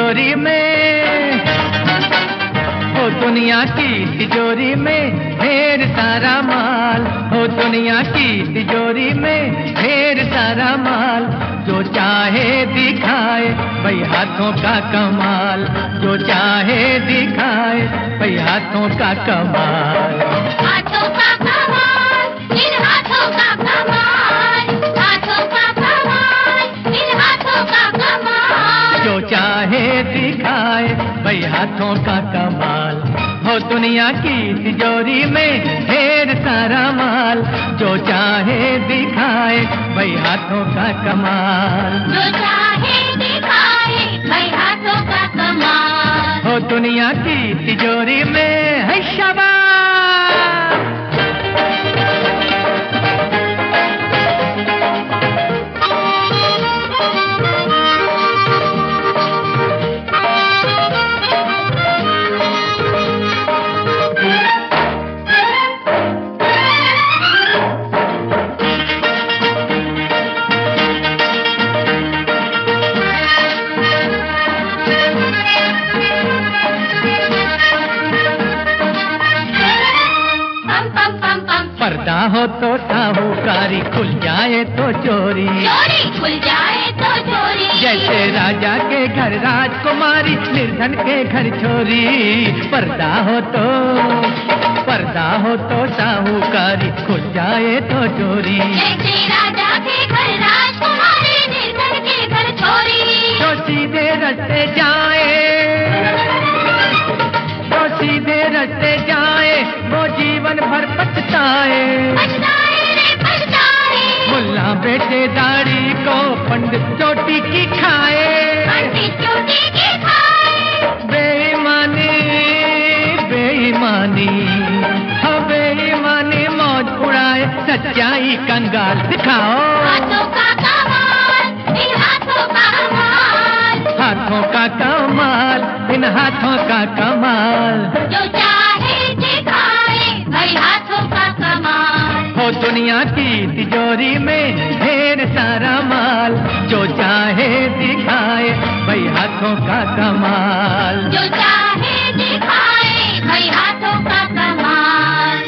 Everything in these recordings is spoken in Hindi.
तिजोरी में, हो दुनिया की तिजोरी में ढेर सारा माल, हो दुनिया की तिजोरी में ढेर सारा माल। जो चाहे दिखाए भाई हाथों का कमाल, जो चाहे दिखाए भाई हाथों का कमाल। हाथों का कमाल, इन हाथों का कमाल, हाथों का कमाल, इन हाथों का कमाल। जो चाहे दिखाए भाई हाथों का कमाल, हो दुनिया की तिजोरी में ढेर सारा माल। जो चाहे दिखाए भाई हाथों का कमाल, जो चाहे दिखाए भाई हाथों का कमाल। हो दुनिया की तिजोरी में है शाबाश। पर्दा हो तो साहूकारी, खुल जाए तो चोरी, चोरी खुल जाए तो चोरी। जैसे राजा के घर राजकुमारी, निर्धन के घर चोरी। पर्दा हो तो साहूकारी, खुल जाए तो चोरी। जैसे राजा के घर राजकुमारी, निर्धन के घर चोरी। जो सीधे रस्ते जाए वो जीवन भर पछताए। मुल्ला बेटे दाढ़ी को पंडित चोटी की खाए। बेईमानी बेईमानी हाँ बेईमानी मौज उड़ाए, सच्चाई कंगाल दिखाओ। हाथों का कमाल, इन हाथों का कमाल, हाथों का कमाल, इन हाथों का कमाल। जो चाहे दिखाए भाई हाथों का कमाल। हो दुनिया की तिजोरी में ढेर सारा माल। जो चाहे दिखाए भाई हाथों का कमाल, जो चाहे दिखाए भाई हाथों का कमाल।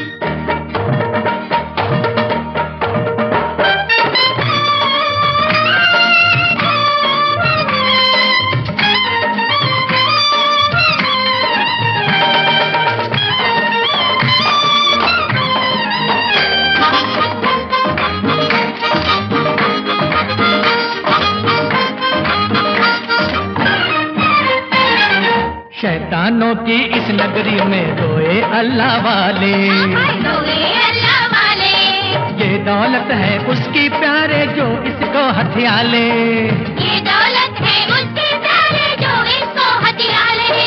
शैतानों की इस नगरी में रोए अल्लाह वाले। अल्लाह वाले, ये दौलत है उसकी प्यारे जो इसको हथिया ले। ये दौलत है उसके प्यारे जो इसको हथिया ले।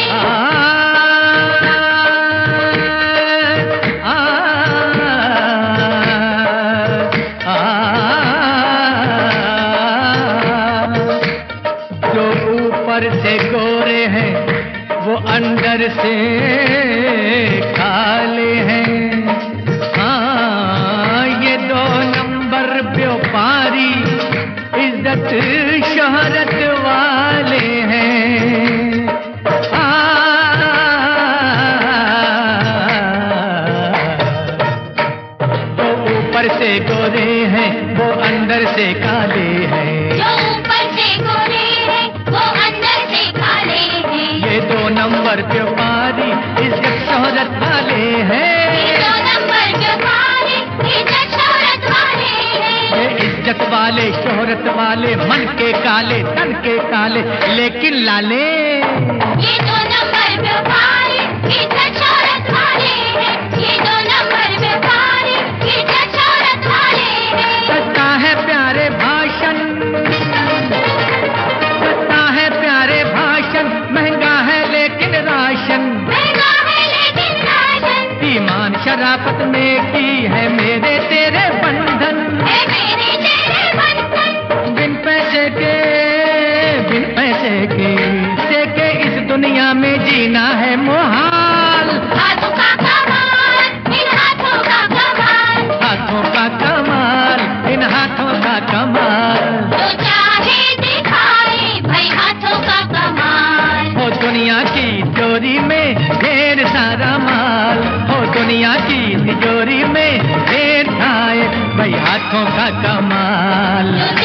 जो ऊपर से गोरे हैं वो अंदर से काले हैं। हाँ ये 2 नंबर व्यापारी इज्जत शोहरत वाले हैं। जो ऊपर से गोरे हैं वो अंदर से काले हैं। जो ऊपर से गोरे हैं वो अंदर से काले हैं। ये 2 नंबर व्यापारी इज्जत शोहरत वाले हैं। ये 2 नंबर व्यापारी इज्जत शोहरत वाले हैं। ये इज्जत वाले शोहरत वाले, मन के काले तन के काले लेकिन लाले। ये 2 नंबर व्यापारी इज्जत शोहरत वाले हैं। ये 2 नंबर व्यापारी इज्जत शोहरत वाले हैं। सस्ता है प्यारे भाषण, सस्ता है प्यारे भाषण, महंगा है लेकिन राशन। महंगा है लेकिन राशन। ईमान शराफत में की है मेरे तेरे बंधन। है मेरे तेरे बंधन। बिन पैसे के से के इस दुनिया में जीना है मुहाल। हाथों का कमाल, इन हाथों का कमाल, हाथों का कमाल, इन हाथों का कमाल। जो चाहे दिखाए भाई हाथों का कमाल। दुनिया की चोरी में ढेर सारा माल, हो दुनिया की तिजोरी में ढेर था भाई हाथों का कमाल।